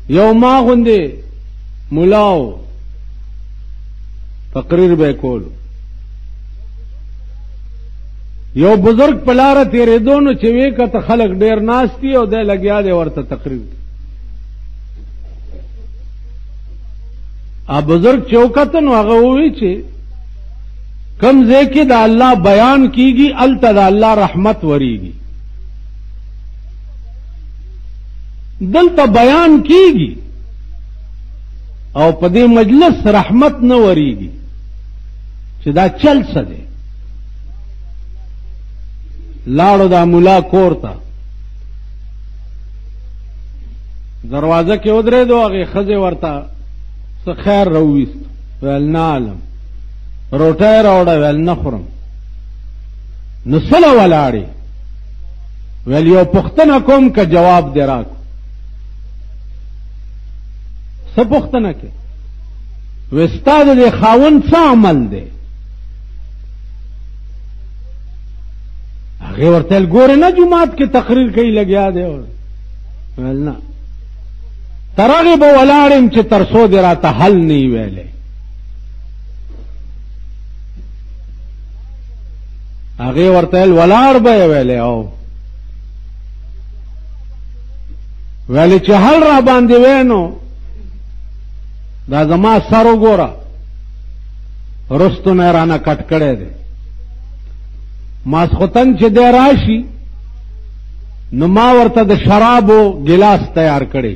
یو ما غوندې ملاو تقریر به کول یو بزرگ پلاره تیرېدو نو چې وې کته خلک ډېر ناستي او دی لګیا دی ورته تقریر ا بزرگ چوکته نو هغه وی چې کم ځای کې د الله بیان کیږي الته د الله رحمت وریږي دلته بیان کیږي او په دې مجلس رحمت نه وریږي چې دا چل څه دی لاړو دا مولا کور ته دروازه کې ودرېدو هغې ښځې ورته څه خیر راوویست ویل نه عالم روټۍ راوړه ویل نه خورم نو څله ولاړې ویل یو پوښتنه کوم که جواب دې راکړو څه پوښتنه کې وی ستا د دې خاوند څه عمل دی هغې ورته ویل ګورې نه جومات کې تقریر کوي لګیا دی ویل نه تر هغې به ولاړ یم چې تر څو دې راته حل نه یې ویلی هغې ورته ویل ولاړ به یې ویلی او ویلې چې حل را باندې وی نو دا زما سر وګوره رستو نه رانه کټ کړی دی ماسخوتن چې دی راشي نو ما ورته د شرابو ګلاس تیار کړی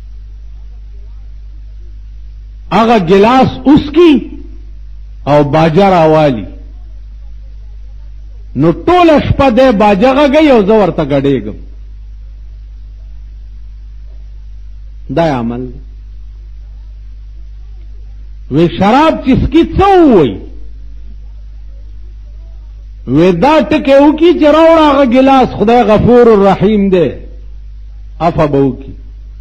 هغه ګلاس اوس کی او باجه راوالی نو ټوله شپه دی باجه غږی او زه ورته ګډېږم دا عمل وی شراب چسکی څه ووی وی دا ټکې وکړي چې راوړه هغه ګلاس خدای غفور الرحیم دی عفه به وکړي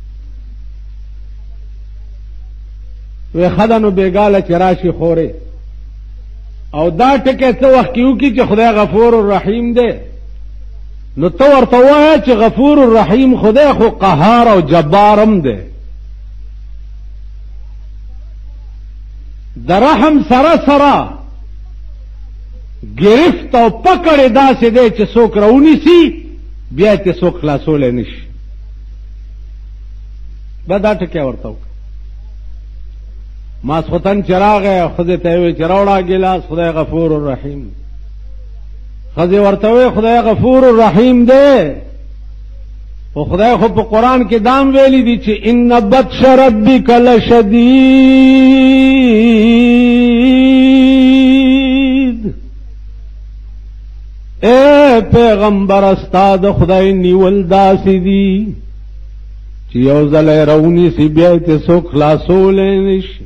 وی ښه ده نو بېګاله چې راشي خورې او دا ټکې څه وخت کې وکړي چې خدای غفور الرحیم دی نو ته ورته ووایه چې غفور الرحیم خدای خو قهار او جبار هم دی د رحم سره سره گرفت او پکړې داسې دی چې څوک راونیسي بیا یې څوک خلاصولی نه شي به دا ټکی ورته وکړه ماسخوتن چې راغی ښځې ته یې وویل چې راوړه ګیلاس خدای غفور الرحیم ښځې ورته وویل خدای غفور الرحیم دی خو خدای خو په قرآن کې دام ویلی دي چې ان بطش ربک لشدید اے پیغمبر استا د خدای نیول داسې دي چې یو ځلی راونیسي بیا یې څوک خلاصولی نه شي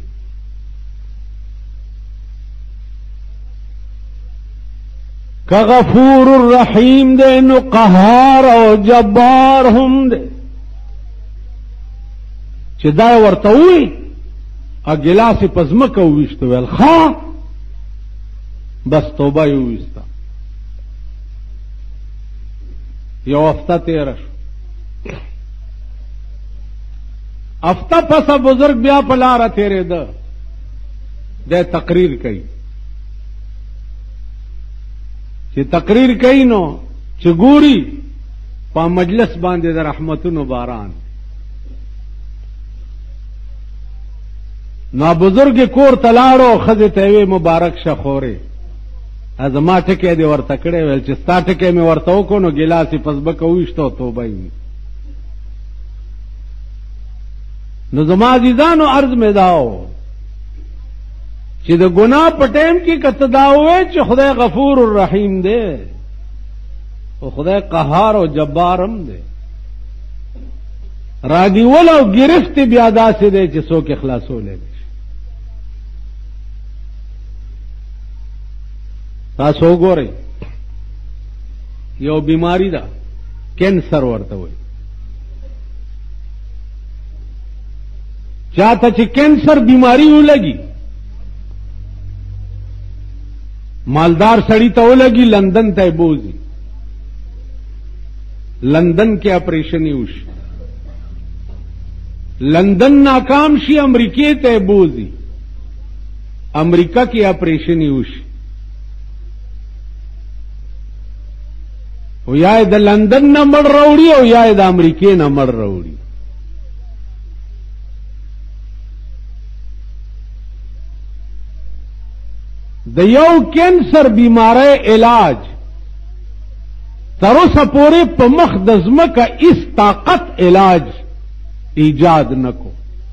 که غفور الرحیم دے نو قهار او جبار هم دے چې دا ورته وی ا ګلاس په ځمکه وویشته ویل ښه بس توبه یې وویسته یو هفته تېره شو هفته پسه بزرگ بیا په لاره تېرېده دی تقریر کوي چې تقریر کوي نو چې ګوري په مجلس باندې د رحمتونو باران نو بزرگ کور ته لاړو ښځې ته یې مبارک شه خورې زما ټکی دې ورته کړی ویل چې ستا ټکی مې ورته وکړو نو ګیلاس یې په ځمکه وویشته او توبه یې نو زما عزیزانو عرض مې دا و چې د ګناه په ټیم کې که ته دا ووایې چې خدای غفور الرحیم دی او خدای قهار او جبار هم دی رانیول او گرفت بیا داسې دی چې څوک یې خلاصولی نه شي تاسو وګورئ یو بیماری ده کینسر ورته وایي چاته چې کینسر بیماری ولګي مالدار سړی ته ولګي لندن ته بوزي لندن کې اپریشن وشي لندن ناکام شي امریکې ته بوزي امریکا کې اپریشن وشي او یا د لندن نه مړ راوړي او یا د امریکې نه مړ راوړي د یو کینسر بیماری علاج تر اوسه پورې په مخ د ځمکه هیڅ طاقت علاج ایجاد نکو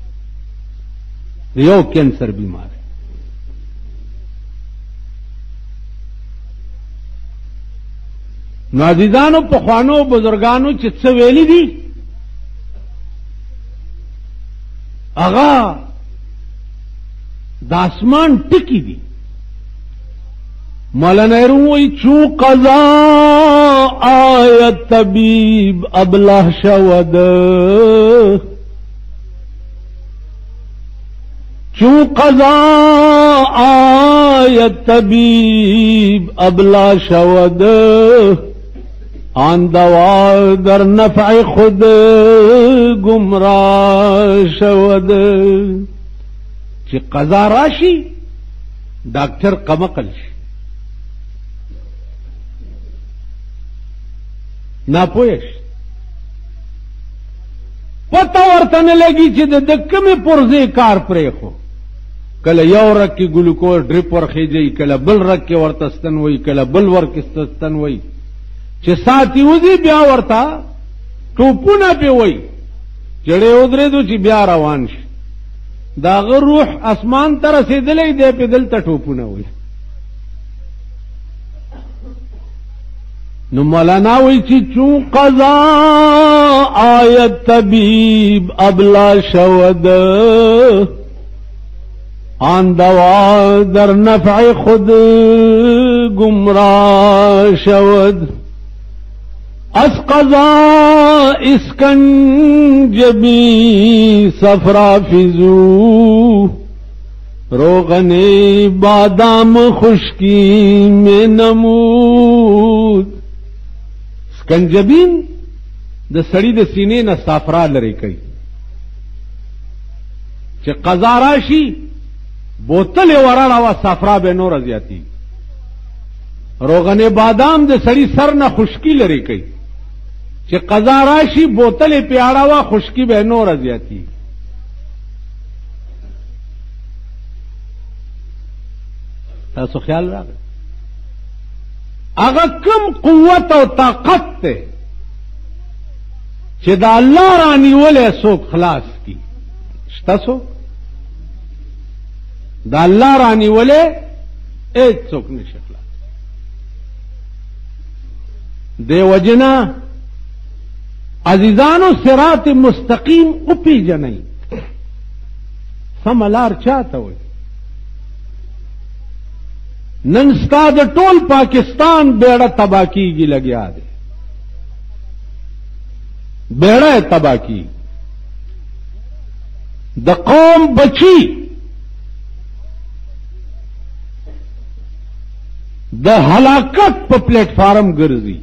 د یو کینسر بیماری نو عزیزانو پخوانو بزرگانو چې څه ویلي دي هغه د اسمان ټکي دي مولانا روی چو قضا آیت طبیب ابلہ شود چو قضا آیت طبیب ابلہ شود آن دوا در نفع خود گمراہ شود چی قضا راشی ڈاکٹر کمقل شي ناپوهش پته ورته نه لګي چې د کمې پرځې کار پرې خو کله یو رک کې ګلوکوز ډریپ ورخېږي کله بل رک کې ورته ستن وای کله بل ورک ستن وای چې ساتي وځي بیا ورته ټوپونه پې وای چړې ودرېدو چې بیا روان شي داغه روح اسمان ته رسېدلی دی په دلته ټوپونه وای نو مولانا وی چی چون قضا آیت طبیب ابلا شود آن دوا در نفع خود گمراہ شود از قضا اسکنجبی صفرافزو روغن بادام خشکی میں نمود کنجبین د سړی د سینې نه صافرا لري کوي چې قضا راشي بوتل وراړه وا صافرا به نور زیاتی روغن بادام د سړی سر نه خشکی لري کوي چې قضا راشي بوتل پیاړه وا خشکی به نور زیاتی تاسو خیال راغی اگر کم قوت او طاقت تے چې دا الله رانی ولې سوک خلاص کی شتا سو دا الله رانی ولې ایک سوک نشه خلاص دے وجنا عزیزانو صراط مستقیم او پی جنئی سملار چاہتا ہوئی نن ستا د ټول پاکستان بیڑا تباہ کیږي لګیا دی بیڑا تباہ کی د قوم بچی د هلاکت په پلیټ فارم ګرځي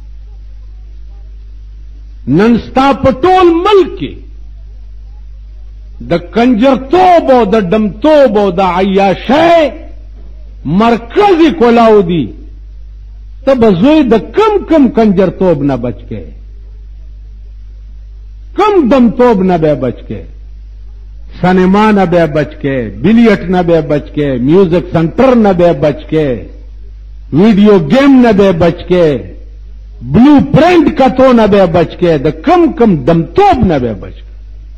نن ستا په ټول ملک کې د کنجرتوب او د دمتوب او د عیاشۍ مرکزی کولاو دی تب زوی د کم کم کنجرتوب نه بچ کے کم دمتوب نه به بچ کے سینما نه به بچ کے بلیٹ نه به بچ کے میوزک سنٹر نه به بچ کے ویڈیو گیم نه به بچ کے بلو پرنٹ کتو نه به بچ کے د کم کم دمتوب نه به بچ کے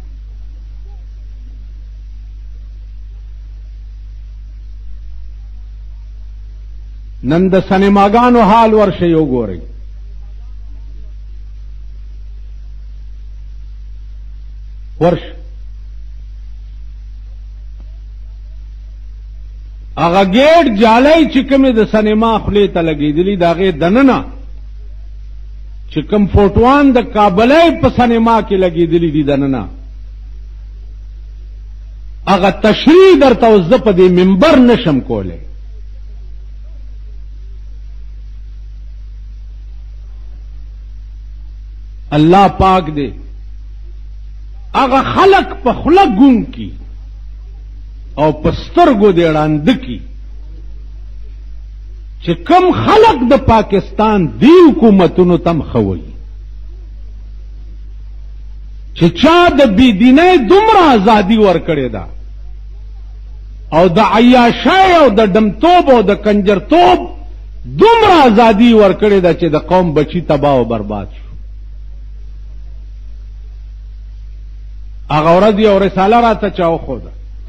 نن د سینماګانو حال ورشه یو ګورئ ورش هغه ګیټ جالای چې کومې د سینما خولې ته لګېدلي د هغې دننه چې کوم فوټوان د کابلۍ په سینما کې لګېدلي دي دننه هغه تشریح درته اوس زه په دې منبر نشم کولی اللہ پاک دے هغه خلق په خوله ګونګ کی او په سترګو دې ړانده کی چې کم خلق د پاکستان دی حکومتونو تم خوي چې چا د بيدینۍ دومره ازادي ورکړې ده او د عیاشۍ او د ډمتوب او د کنجرتوب دومره ازادي ورکړې ده چې د قوم بچی تباہ او برباد شو. هغه ورځ یو رساله راته چا وښوده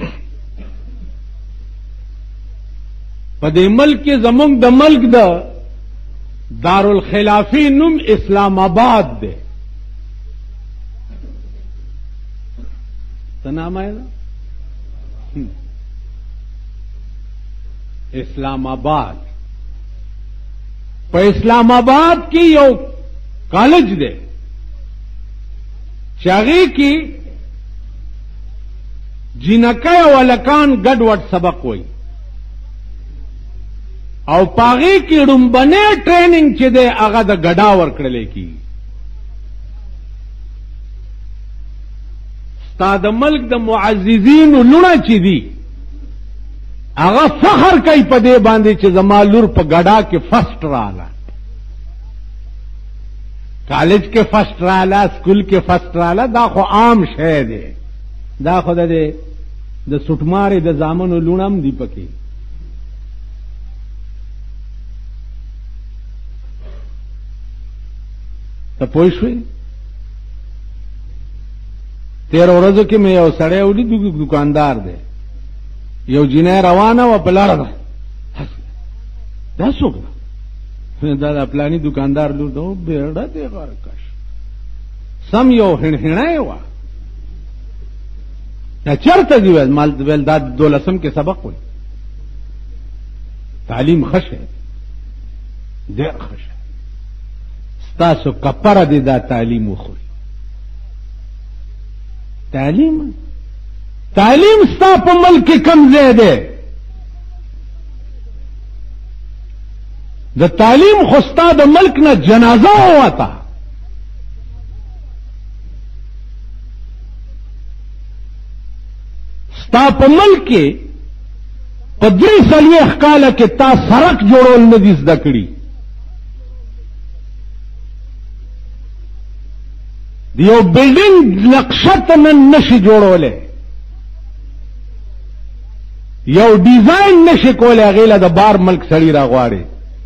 په دې ملک کې زمونږ د ملک د دارالخلافی نوم اسلام آباد دی. څه نام یې ده؟ اسلام آباد. په اسلام آباد کې یو کالج دی چې هغې کې جینکۍ او هلکان ګډ وډ سبق وایي او پاغې کې ډومبنی ټریننګ چې دی هغه د ګډا ورکړلی کېږي. ستا د ملک د معززینو لوڼه چې دي هغه فخر کوي په دې باندې چې زما لور په ګډا کې فرسټ رااله، کالج کې فرسټ رااله، سکول کې فرسټ رااله. دا خو عام شی دی، دا خو د سټمارې د زامنو لوڼه هم دي پکې. ته پوه شوې؟ تېره ورځو کې مې یو سړی ولید، دکاندار دی، یو جینۍ روانه وه په لاره ده. دا څوک ده؟ دا د فلاني دکاندار لور ده. بیړه دې غرقش سم یو هڼهڼۍ وه. دا چېرته دي؟ ویل دا 12 کې سبق وایي. تعلیم ښه شی دی، ډېر ښه شی. ستاسو کپره دې دا تعلیم وخوري. تعلیم ستا په ملک کې کم ځای دی؟ د تعلیم خو ستا د ملک نه جنازه ووته. ستا په ملک کې په 43 کاله کې تا سړک جوړول نه دي زده کړي. یو بلډینګ نقشه ته نن نشي جوړولی، یو ډیزاین نشي کولی، هغې له د بار ملک سړي راغواړي.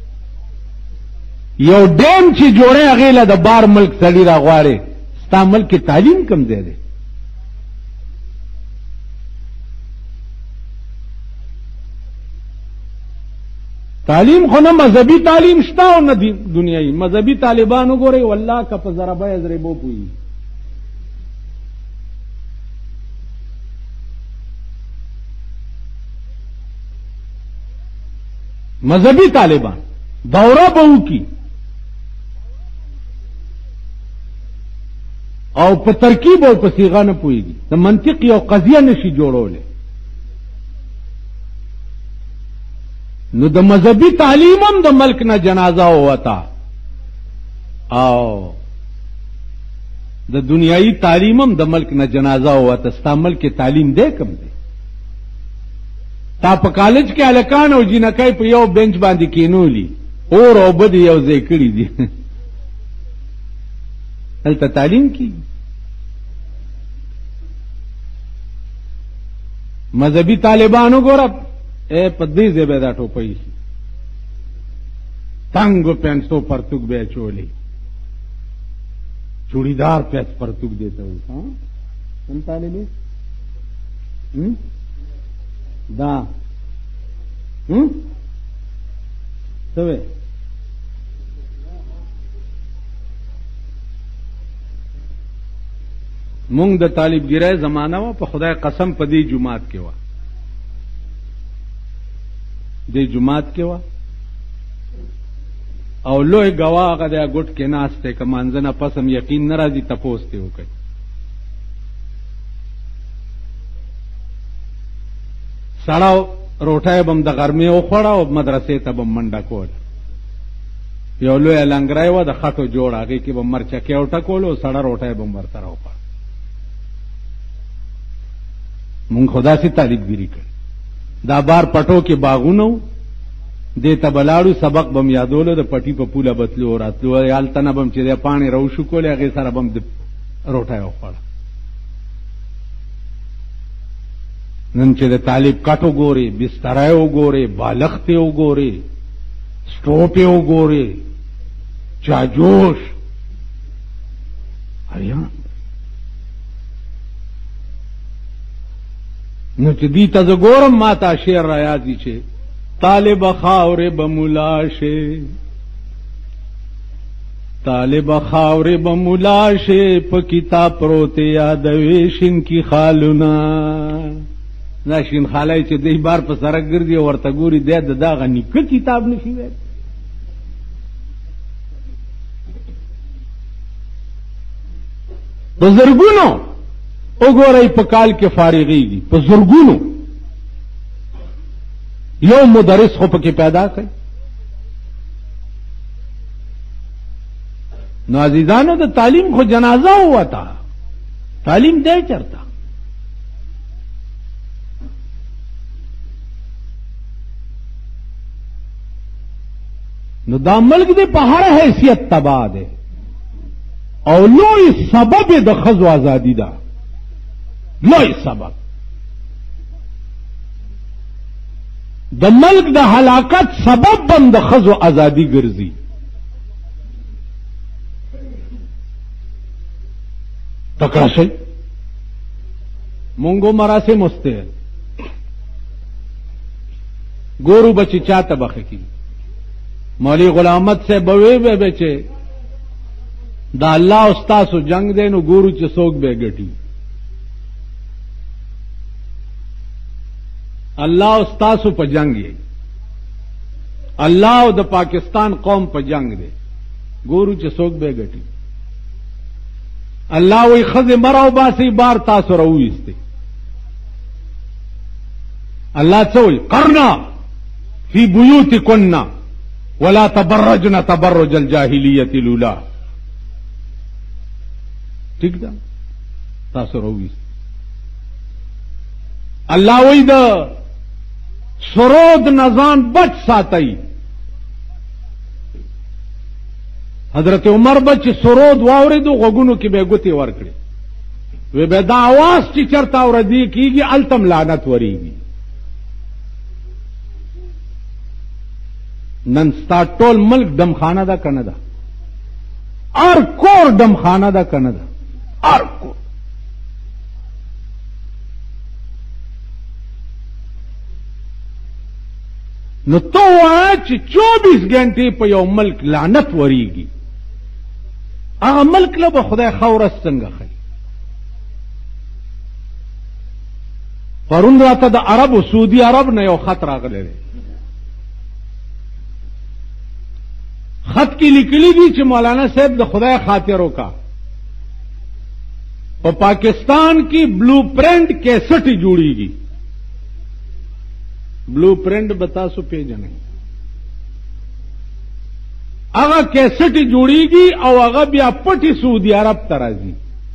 یو ډیم چې جوړی هغې له د بار ملک سړي راغواړي. ستا ملک کې تعلیم کم ځای دی؟ تعلیم خو نه مذهبي تعلیم شته او نه دنیایي. مذهبي طالبان وګورئ والله که په ضربه یضربو پوهېږي. مذهبي طالبان دوره به وکړي او په ترکیب او په صیغه نه پوهېږي، د منطق یو قضیه نشي جوړولی. نو د مذهبي تعلیم هم د ملک نه جنازه ووته او د دنیایي تعلیم هم د ملک نه جنازه ووته. ستا ملک کې تعلیم دی کم دی؟ تا په کالج کې هلکان او جینکۍ په یو بینچ باندې کېنولي، اور او بد یو ځای کړي دي. هلته تعلیم کېږي؟ مذهبي طالبانو ګوره په دې ځای به دا ټوپۍ شي، تنګو پینسو پرتوک به یې چولی، چوڑیدار پیس پرتوک دیتا ہوئی. کوم طالبی دا سوے مونږ د طالبګرۍ زمانہ و په خدای قسم په دې جماعت کې و، دې جماعت کې و او لوی گواه هغه د ګټ کې ناسته که مانځنه پسم یقین نه راځي تپوس ته وکړي. سړی روټۍ به م د غرمې وخوړه او مدرسې ته به م منډه کوله. یو لویه لنګری وه د خټو جوړه، هغې کې به مرچکې وټکولو او سړه روټۍ به م ورسره وخوړه. مونږ خدا سي طالبګيري کړ دا بار پټو کې باغونو دې ته بلاړو سبق بم یادولو د پټي په پوله بتلو راتلو یالتنه بم چې د پانی رو شو کولې هغه سره بم د روټه وخوړه نن چې د طالب کټو ګوري بسترای وګوري بالښت وګوري سټوپ وګوري چا جوش ایا نو چې دی ته ګورم ما ته شعر را یادی چې طالب خاورې بمولا شي طالب خاورې بمولا شي په کتاب پروت یادوي شین کی خالونه دا شین خالای چې دی بار په سره ګرځي ورته ګوري د دغه نیکه کتاب نشي وای بزرګونو وګورئ په کال کې فارغېږي په زرګونو یو مدرس خو پکې پیدا کړي نو عزیزانو د تعلیم خو جنازه وتا تعلیم دی چرته نو دا ملک دې په هر حیثیت تباہ دی او لوی سبب د ښځو ازادي ده لوی سبب د ملک د هلاکت سبب بم د ښځو ازادي ګرځي تکړه شي مونږه مراسم مسته ګورو بچی چاته بخه کی مولوی غلام احمد سے بوي به بچي دا الله استاد جنگ دینو ګورو چې څوک به ګټي الله استاد په جنگ یې الله او د پاکستان قوم په جنگ دی ګورو چې څوک به ګټي الله وی خزه مراو باسي بار تاسو راويسته الله څوي قرنا فی بیوتکن ولا تبرجن تبرج الجاهلیت الاولى ٹھیک ده تاسو راويسته الله وی د سرود نزان بچ ساتي حضرت عمر بچ سرود واوریدو غوګونو کې به ګوتی ورکړي وی به دا आवाज چې چرته اوردی کیږي التم لعنت وریږي نن ستا ټول ملک دمخانه ده کنه ده ار کور دمخانه ده کنه ده ار کور نو تو وایه چې 24 غنټې په یو ملک لعنت وریږي هغه ملک له به خدای خورس څنګه خي پرون راته د عربو سعودي عرب نه یو خط راغلی دی خط کې لیکلي دي چې مولانا صاحب د خدای خاطر وکا په پاکستان کې بلو پرنٹ کیسټ جوړیږي بلو پرنٹ بتاسو پیجنې هغه کیسټ جوړیږي او هغه بیا پټي سعودي عرب ته راځي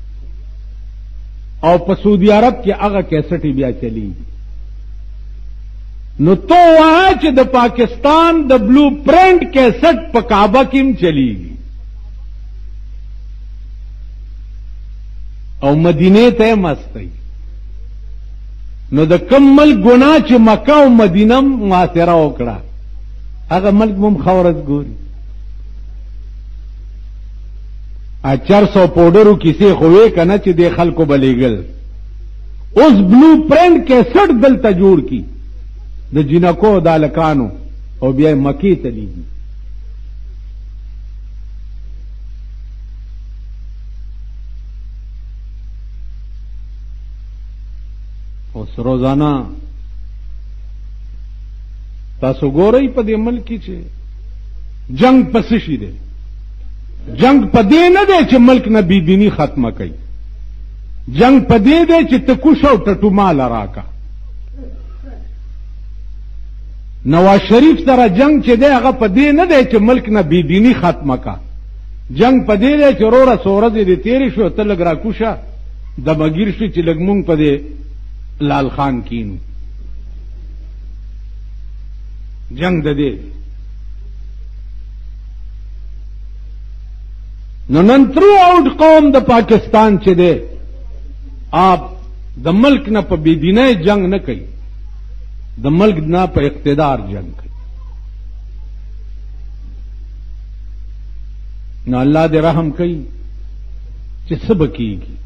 او په سعودي عرب کې هغه کیسټ بیا چلیږي نو تو وایه چې د پاکستان د بلو پرنٹ کیسټ په کعبه کې هم چلیږي او مدینه ته مستي نو د کم ملک ګناه چې مکه او مدینه معاصره وکړه هغه ملک هم خورز ګوري 400 پاوډرو کیسې خوې کنه چې د خلکو بلیګل اوس بلو پرنٹ کیسټ دلته جوړ کی د جنکو د الکانو او بیا مکی ته لیږي اوس روزانه تاسو ګورئ په دې ملک کې چې جنگ پس شي دی جنگ په دې نه دی چې ملک نه بيدینی ختمه کوي جنگ په دې دی چې تکوش او ټټو مال راکا نواز شریف سره جنگ چې دی هغه په دې نه دی چې ملک نه بيدینی ختمه کا جنگ په دې دی چې روره سورز دې تیرې شو تل ګرا کوشه د بغیر شو چې لګمون په دې لال خان کینو جنگ د دې نو نن تھرو آؤٹ قوم د پاکستان چې دی آپ د ملک نه په بېدینۍ جنگ نه کوي د ملک نه په اقتدار جنگ کوي نو الله دې رحم کوي چې څه به کېږي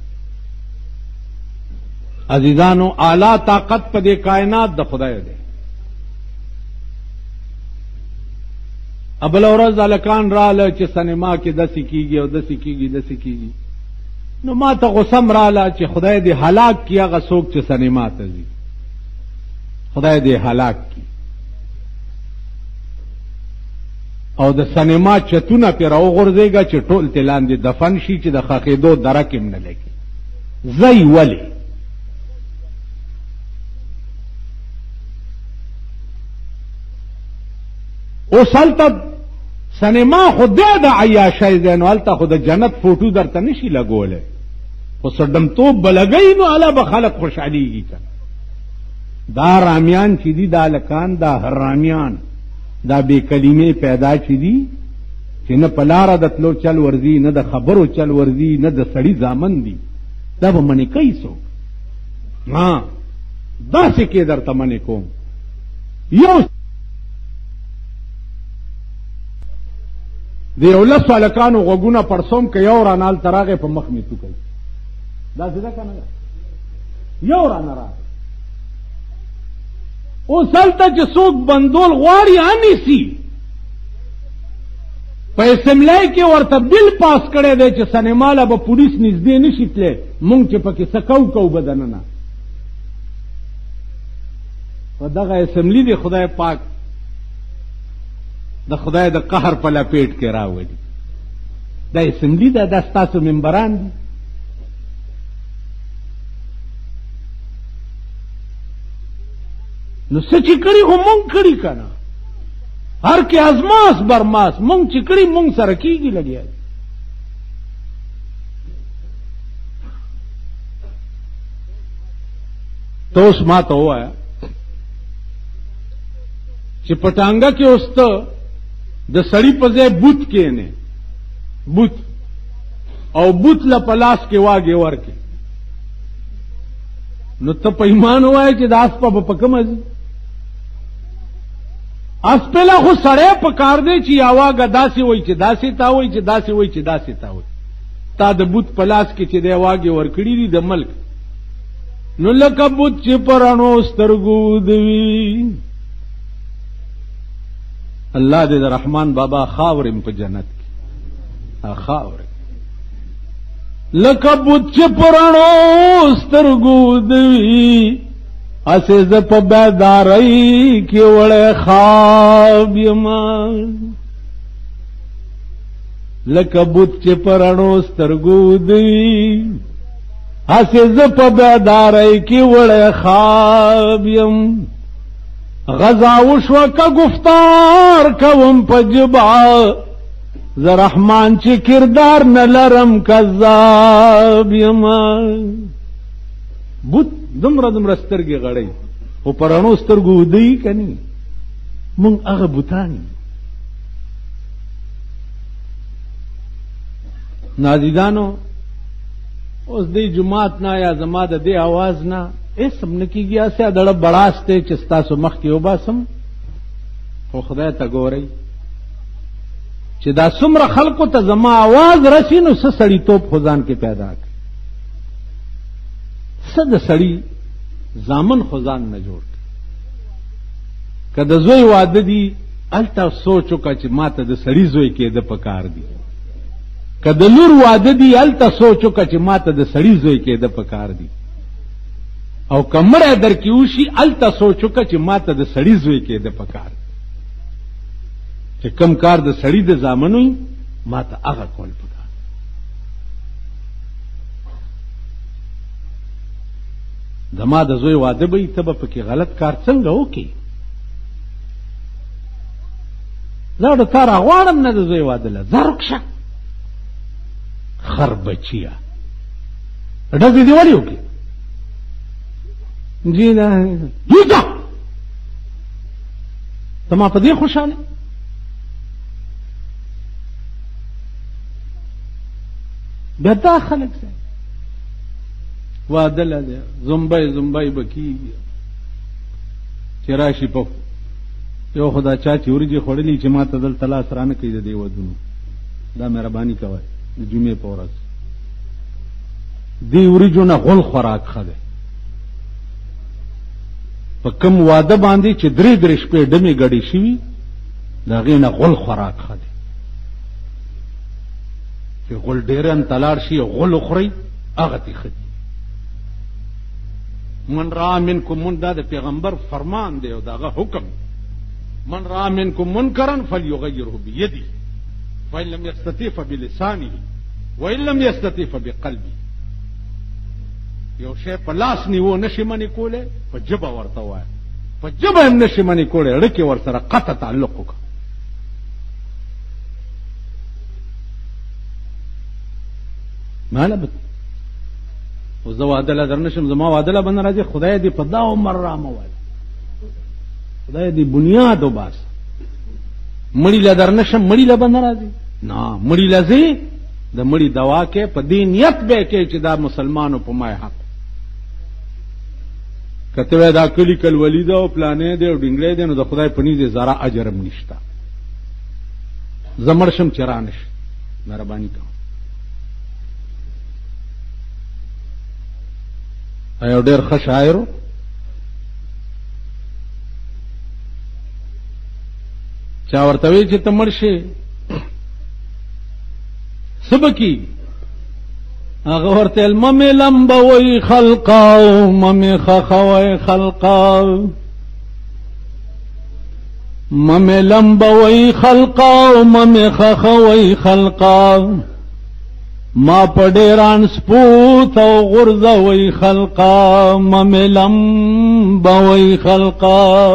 عزیزانو اعلی طاقت په دې کائنات د خدای دی ابل ورځ هلکان راله چې سینما کې داسې کېږي او داسې کېږي داسې کېږي نو ما ته غصم راله چې خدای دې هلاک کړي هغه څوک چې سینما ته ځي خدای دې هلاک کړي او د سینما چتونه پې راوغورځېږه چې ټول ترې لاندې دفن شي چې د ښخېدو درک هم نه لګي ځئ ولې اوس هلته سینما خو دی د عیاشۍ ځای نو هلته خو د جنت فوټو درته نشي لګولی خو سډمتوب به لګوي نو هله به خلک خوشحالېږي که دا رامیان چې دي دا هلکان دا حرامیان دا بې کلمې پیدا چې دي چې نه په لاره د تلو چل ورځي نه د خبرو چل ورځي نه د سړي زامن دي دا به منې کوي څوک ها داسې کې درته منې کوم یو د یو لسو هلکانو غوږونه پړسوم که یو رانه هلته راغی په مخ مې تو کوي داسې ده که نه ده یو رانه راغی اوس هلته چې څوک بندول غواړي انیسي په اسمبلی کې ورته بل پاس کړی دی چې سینما له به پولیس نږدې نشي تللی مونږ چې پکې څه کوو به دننه په دغه اسمبلي دی خدای پاک د خدای د قهر په لپیټ کې راولي دا اسمبلي ده دا ستاسو ممبران دي نو څه چې کړي خو مونږ کړي که نه هر کې ازماس برماس مونږ چې کړي مونږ سره کېږي لګیا دي ته اوس ما ته ووایه چې پټانګه کې اوس ته د سړي په ځای بوت کېنې بوت او بوت له په لاس کې واګې ورکې نو ته په ایمان ووایه چې د اس په کومه ځي اس پهلا خو سړی په کار دی چې یا واګه داسې وایي چې داسې تا وایي چې داسې وایي چې داسې تا وایي تا د بوت په لاس کې چې دی واګې ورکړي دي د ملک نو لکه بوت چې په رڼو سترګو ودوي الله دې د رحمان بابا خاورم په جنت کې خاور لکه بوت چې په رڼو سترګو ودوي اسې زه په بیدارۍ کې وړی خواب یما لکه بوت چې په رڼو سترګو ودوي اسې زه په بیدارۍ کې وړی خواب یم غزا وشوه که گفتار کوم په جبا زه رحمان چې کردار نه لرم کذاب یما بوت دومره دومره سترګې غړی خو په رڼو سترګو ودوي که نه مونږ هغه بوتان یو نازیدانو اوس دې جماعت نه یا زما د دې आवाज نه اسم نه کېږي اسې دړه بړاس دی چې ستاسو مخ کې وباسم خو خدای ته ګورئ چې دا څومره خلقو ته زما आवाज رسي نو څه سړیتوب خو ځان کې پیدا کړي څه د سړي زامن خو ځان نه جوړ کړي که د زوی واده دي هلته سوچ وکړه چې ما ته د سړي زوی کېده په کار دي که د لور واده دي هلته سوچ وکړه چې ما ته د سړي زوی کېده په کار دي او که مړی در کې وشي هلته سوچ وکړه چې ما ته د سړي زوی کېده په کار دي چې کم کار د سړي د زامن وي ما ته هغه کول په کار زما د زوی واده به وي ته به پکې غلط کار څنګه وکړې زه د تا راغواړم نه د زوی واده له ځه رکشه خر بچیه ډزې دې ولې وکړې جی نه یوزا ته ما په دې خوشاله بیا دا خلک سه واده لده زمبای بکیږي چې راشي په یو خدا چا چې ورجې خوړلې چې ما ته دلته لاس رانه کوي د دې ودونو دا مهرباني کوئ د جمعې په ورځ دې وریجو نه غول خوراک ښه دی په کوم واده باندې چې درې شپې ډمې ګډې شوي د هغې نه غول خوراک ښه دی چې غول ډېرن تلاړ شي غول وخورئ هغه تې ښه دي من را منکم من دا د پیغمبر فرمان دی او د هغه حکم من را منکم منکرا فلیغیره بیده فإن لم يستطع فبلسانه وإن لم يستطع فبقلبه یو شی په لاس نیو نشي منې کولی په ژبه ورته وایه په ژبه هم نشي منې کولی اړیکې ورسره قطع تعلق وکړه ماله به او زه واده له در نشم زما واده له به نه راځي خدای دې په دا عمر راموایه خدای دې بنیاد وباسه مړی له در نشم مړی له به نه راځي نه مړی له ځې د مړی دوا کې په دې نیت به کې چې دا مسلمانو په ما حق کته دا کلی کل ولید او پلانې دی او ډنګړې دی نو د خدای په نيزه زرا اجرم نشتا زمرشم چرانش مهرباني کوم ایو ډېر ښه شاعر چا ورته وی چې ته مړ شې سبکی هغه ورته ممې لمبوي خلقا ممې خخوي خلقا ممې لمبوي خلقا ممې خخوي خلقا ما په ډېران سپوت او غرزوي خلقا ممې لمبوي خلقا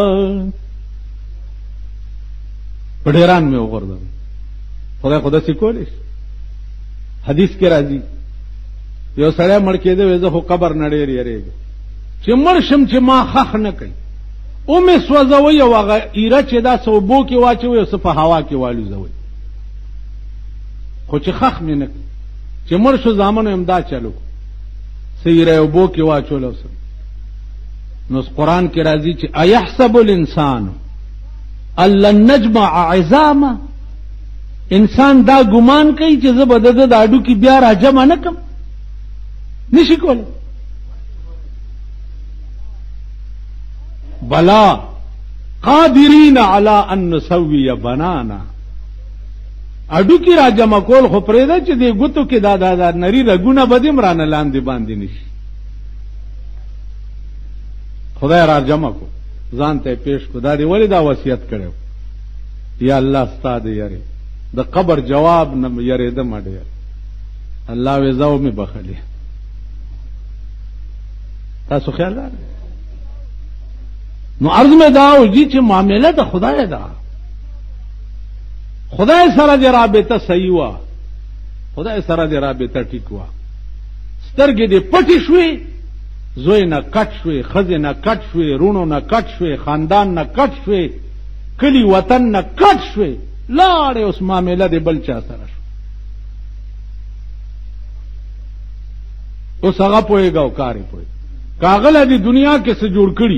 په ډېران مې وغورځوي خدای سې کولی حدیث کې راځي یو سړی مړ کېده زه خو قبر نه ډېر یېرېږم چې مړ شم چې ما خخ نه کوي او مې سوځوئ او هغه ایره چې دا څه اوبو کې واچوئ او څه په هوا کې والوځوئ خو چې خخ مې نه کوي چې مړ شو زامنو هم دا چلو څه ایره اوبو کې واچول او نو قرآن کې راځي چې ایحسب الانسان ان لن نجمع عظامه انسان دا ګمان کوي چې زه به د اډو کې بیا را جمع نه کم نشي کولی بلا قادرین علی ان نسوی بنانا اډو کې را جمع کول خو پرېږده چې دې ګوتو کې دا نری رګونه به دې هم رانه لاندې باندې نشي خدای را جمع کو ځان ته پیش کو دا دې ولې دا وصیت کړو یا الله ستا دې یاري د قبر جواب نه یریدم ډېر الله وې زو مې بخلي تاسو خیال لرئ نو عرض مې دا وږي چې معامله د خدای ده خدای سره دې رابطه صحیح وا خدای سره دې رابطه ټیک وا سترګې دې پټې شوې زوی نه کټ شوې ښځې نه کټ شوې رونو نه کټ شوې خاندان نه کټ شوې کلی وطن نه کټ شوې لاړې اوس معامله دې بل چا سره شو اوس هغه پوهېږه او کار یې پوهېږه کاغله دې دنیا کې څه جوړ کړي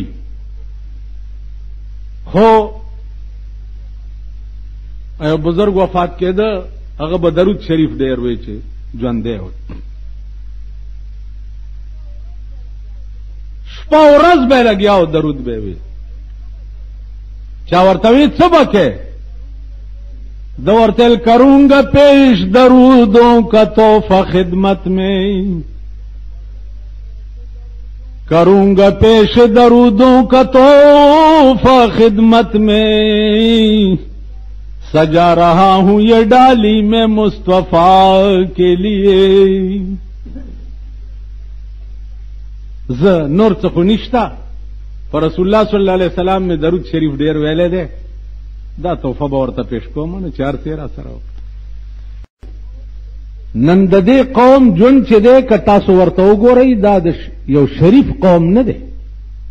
خو ایو بزرگ وفات کېده هغه به درود شریف ډېر وی چې ژوندی و شپه ورځ به لګیا او درود به وی چا ورته وی څه به کې د ورتل کرونگا پیش درودوں کا تحفہ خدمت میں کروں گا پیش درودوں کا تحفہ خدمت میں سجا رہا ہوں یہ ڈالی میں مصطفیٰ کے لیے نور څه نشتا پر رسول الله صلی الله علیه وسلم میں درود شریف ډیر ویلې ده دا تحفه به ورته پیش کوم نو چار تیرا سره نن د دې قوم جون چې ده ک تاسو ورته وګورئ دا د یو شریف قوم نه ده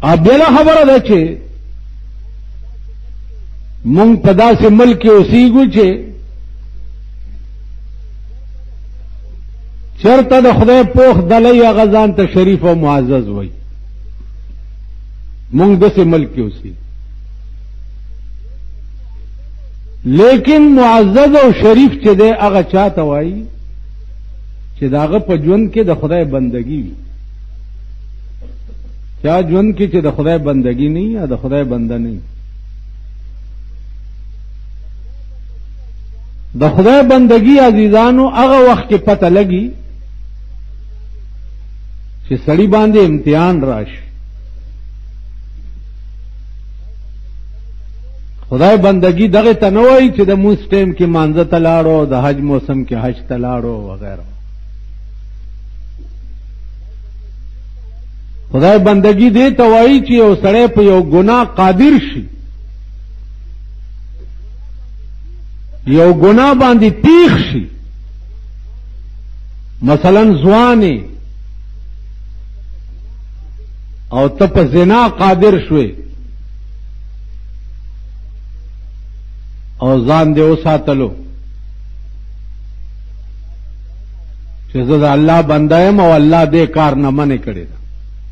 بله خبره ده چې مونږ په داسې ملک کې اوسېږو چې چرته د خدای پوخ دلی هغه ځان ته شریف او معزز وایي. مونږ داسې ملک کې اوسېږو، لیکن معزز او شریف چې دی هغه چاته وایي چې د هغه په ژوند کې د خدای بندګي وي. چا ژوند کې چې د خدای بندګي نه یا د خدای بنده نه، د خدای بندگی عزیزانو هغه وخت کې پته لګي چې سړی باندې امتحان راشي. خدای بندگی دغه ته نه وایي چې د موس ټیم کې مانځه ته لاړو، د حج موسم کې حج ته لاړو وغیرہ. خدای بندگی دې ته وایي چې یو سړی په یو ګناه قادر شي، یو ګناه باندې پیښ شي. مثلا ځواني او ته په زنا قادر شوې او ځان دې وساتلو چې زه د الله بنده یم او الله دې کار نه منې کړی ده.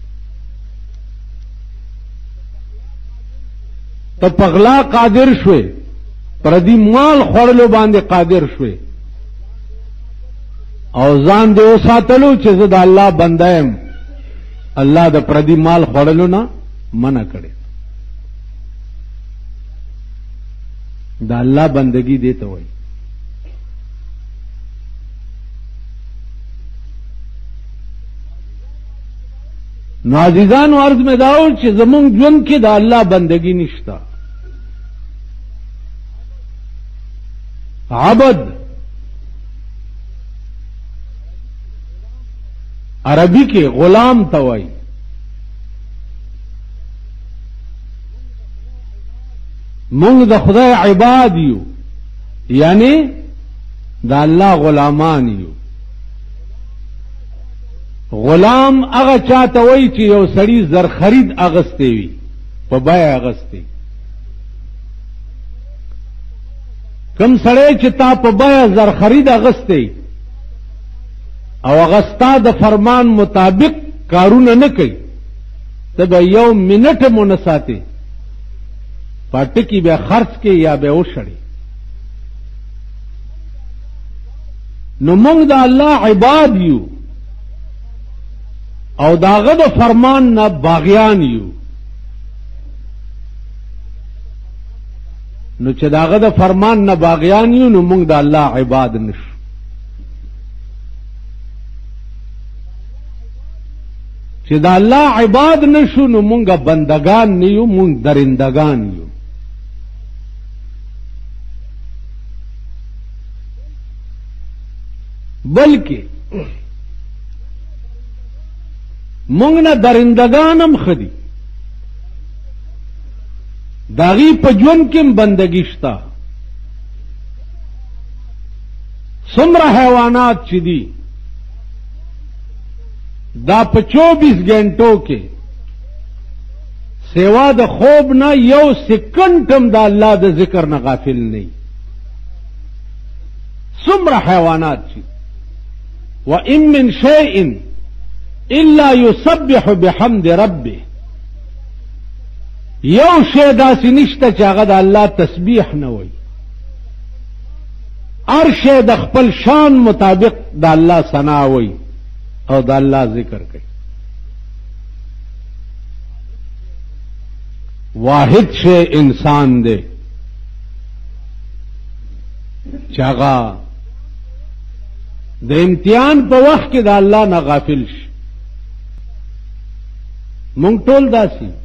ته په غلا قادر شوې، پردی مال خوړلو باندې قادر شوې او ځان دې وساتلو چې زه د الله بنده یم، الله د پردی مال خوړلو نه منع کړي. د الله بندگی دې ته وایي. نو عزیزانو عرض مې داو چې زمونږ ژوند کې د الله بندگی نشته. عبد عربی کې غلام ته وایي. مونږ د خدای عباد یو، یعنی د الله غلامان یو. غلام هغه چاته وایي چې یو سړی زر خرید اغستی وي، په بیه اغستی. کم سړی چې تا په بیه زر خرید اغستی او اغستا د فرمان مطابق کارونه نه کوي، ته به یو منټ مو نه ساتي، پټکی به خرڅ کې یا به وشړي. نو موږ د الله عباد یو او داغه د فرمان نه باغیان یو. نو چې داغه د فرمان نه باغیان یو نو موږ د الله عباد نشو. چې د الله عباد نشو نو موږ بندگان نه یو، موږ درندگان یو. بلکې موږ نه درندگانم خدي، داغي په ژوند کې بندګي شته. څومره حیوانات چې دي دا په 24 غنټو کې سیوا د خوب نه یو سکند هم د الله د ذکر نه غافل نه. څومره حیوانات چې وَإِن مِّن شَيْءٍ إِلَّا يُسَبِّحُ بِحَمْدِ رَبِّهِ، یو شی داسې نشته چې هغه د الله تسبیح نه وایي. هر شی د خپل شان مطابق د الله ثنا وایي او د الله ذکر کوي. واحد شی انسان دی چې هغه د امتحان په وخت کې د الله نه غافل شي. مونږ ټول داسي